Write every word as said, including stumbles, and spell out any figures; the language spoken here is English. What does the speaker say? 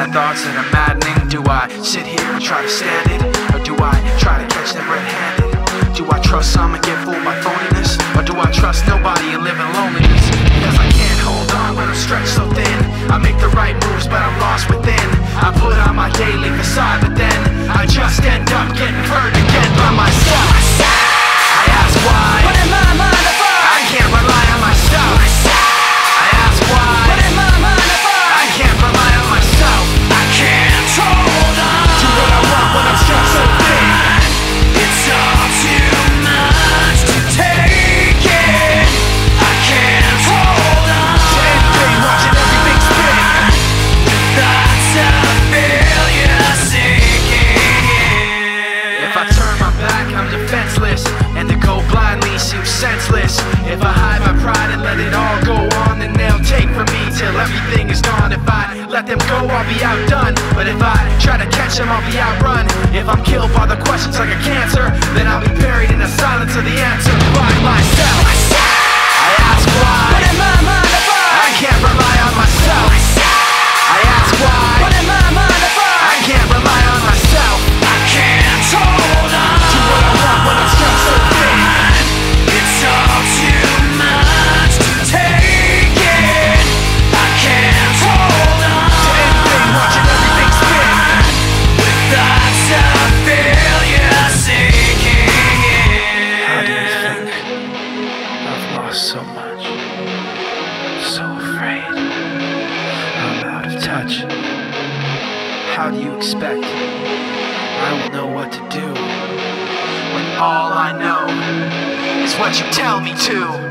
second thoughts that are maddening. Do I sit here and try to stand it, or do I try to catch them red-handed? Do I trust some and get fooled by phoniness, or do I trust nobody and live in loneliness? Because I can't hold on when I'm stretched so thin. I make the right moves but I'm lost within. I put on my daily facade, but then I just end up getting hurt again by myself. I ask why, but in my mind I find I can't rely on myself. I ask why, but in my mind I find I can't rely on myself. I can't hold on Do what I want when I'm stretched so thin. It's all too much to take in. I can't hold on To anything, watching everything spin. Thoughts of failure sinking in. If I turn my back, I'm defenseless, and to go blindly seems senseless. If I hide my pride and let it all go on, then they'll take from me till everything is gone. If I let them go, I'll be outdone, but if I try to catch them, I'll be outrun. If I'm killed by the questions like a cancer, then I'll be buried in the silence of the answer by myself. I ask why, But in my mind I find I can't rely on myself. I ask why, But in my mind I find I can't rely on myself. I can't hold on Do what I want when I'm stretched so thin. It's all too much to take in. I can't hold on To anything, watching everything spin. with thoughts of failure sinking in. How do you think? I've lost so much. So afraid. I'm out of touch. How do you expect I will know what to do when all I know is what you tell me to?